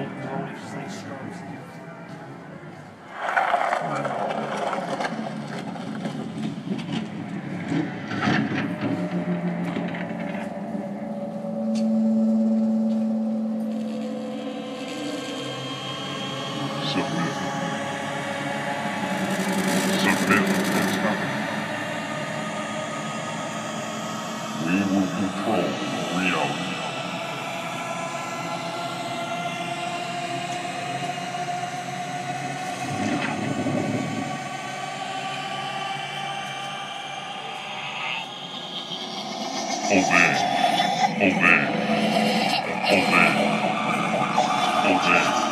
glowing, just like strobes. Submit. Submit. That's coming. We will control reality. Obey. Obey. Obey. Obey.